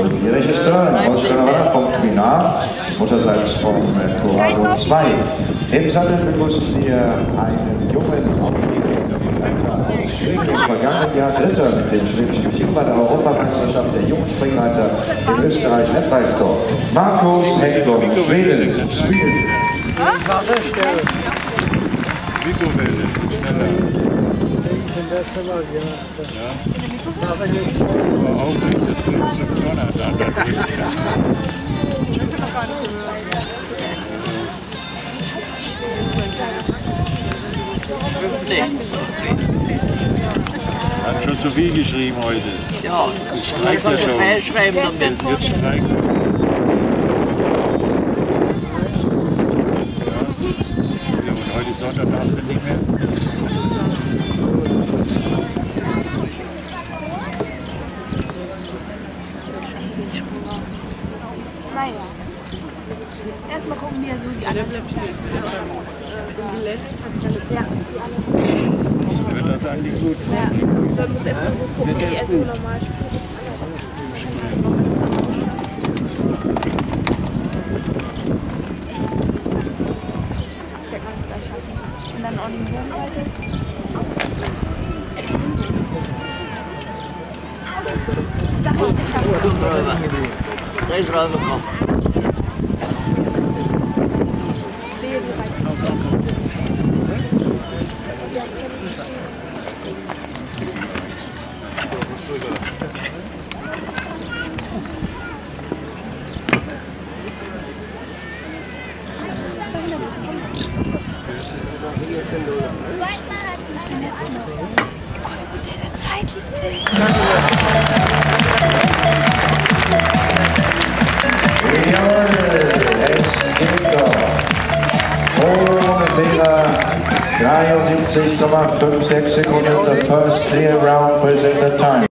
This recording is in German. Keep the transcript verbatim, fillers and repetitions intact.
Die Regisseurin Ausstellerin vom Quinar, mutterseits von Corrado zwei. Im Sattel begrüßen wir einen jungen Aufstiegsleiter aus Schweden, im vergangenen Jahr Dritter mit dem schwedischen Team bei der Europameisterschaft der jungen Springreiter in Österreich Leppreisdorf. Markus Hägglund, Schweden. Schweden. Vico will schneller. Ja. Aber auch nicht, das fünfzehn Tonner dann. Hat schon zu viel geschrieben heute. Ja, ich streik ja schon. Schreiben damit. Wird streiken. Ja, und heute Sonntag darfst du nicht mehr. Naja. Erstmal gucken, wie er so die anderen bleibt stehen. Ja, die anderen. Wird das eigentlich gut? Ja, dann muss erstmal so gucken, wie er so normal spielt. Der kann es gleich schaffen. Und dann auch den Bogen halten. Sag ich, der schafft es. Da ist Räuber gekommen. Zweitmal hat mich den letzten Mal. Guck mal, wie gut der in der Zeit liegt. Jawohl, es geht doch. Ohne Fehler, dreiundsiebzig Komma sechsundfünfzig Sekunden, the first clear round presented time.